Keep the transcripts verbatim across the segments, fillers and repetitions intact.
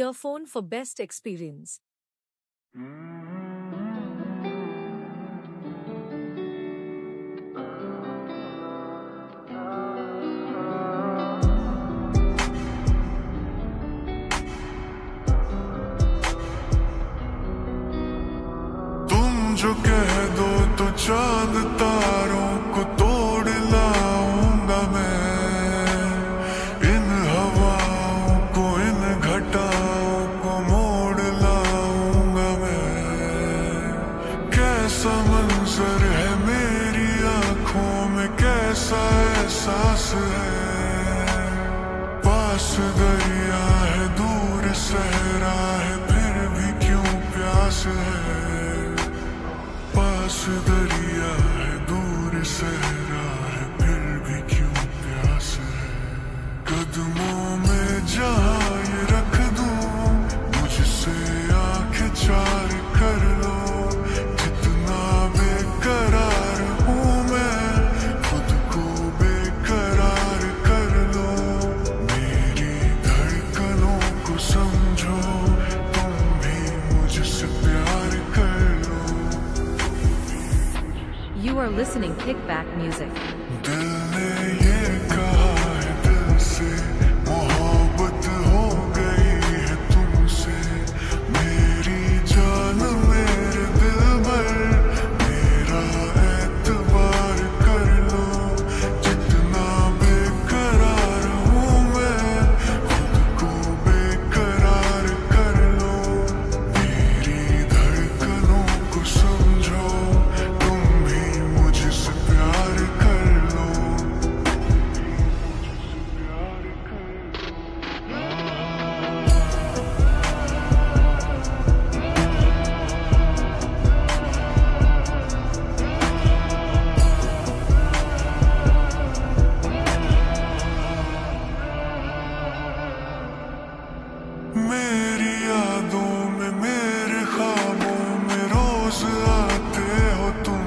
earphone for best experience. जो कह दो तो चांद तारों को तोड़ लाऊंगा मैं, इन हवाओं को इन घटाओं को मोड़ लाऊंगा मैं। कैसा मंजर है मेरी आंखों में, कैसा एहसास है, पास दरिया है दूर सहरा है फिर भी क्यों प्यास है, पास दरिया है दूर सहरा है फिर भी क्यों प्यास है। कदमों में जहाँ ये रख दूं, मुझसे आंखें चार कर लो, जितना बेकरार हूँ मैं खुद को बेकरार कर लो। मेरी धड़कनों को समझो, तुम भी मुझसे प्यार कर लो। You are listening Kickback Music. दिल ने ये कहा है दिल से, मोहब्बत हो गई है तुमसे। मेरी जान मेरे दिल भर, मेरा एतबार कर लो, जितना बेकरार हूँ मैं खुद को बेकरार कर लो। मेरी धड़कनों को समझो, मुझसे प्यार कर लो। मेरी यादों में मेरे ख्वाबों में रोज आते हो तुम,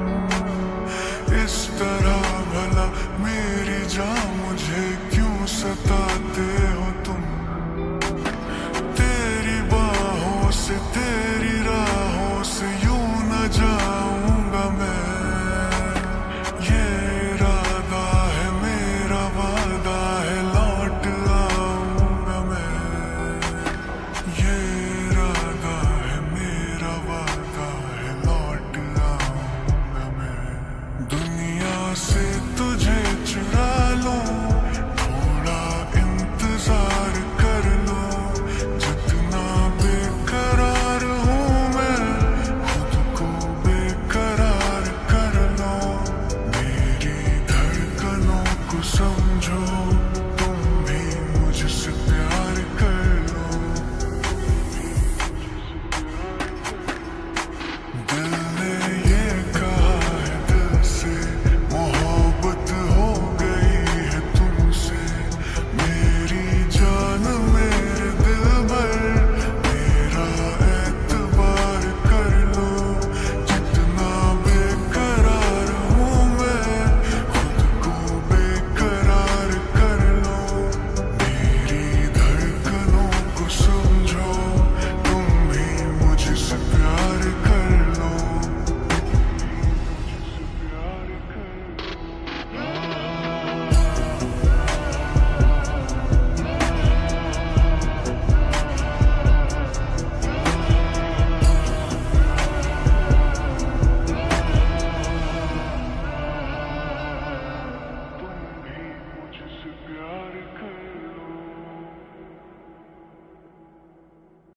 इस तरह भला मेरी जान मुझे क्यों सताते हो तुम। तेरी बाहों से तेरी राहों से यूं न जाऊंगा मैं, ये इरादा है मेरा वादा है लौट आऊंगा मैं। ये इरादा है मेरा वादा है लौट आऊंगा मैं। दुनिया से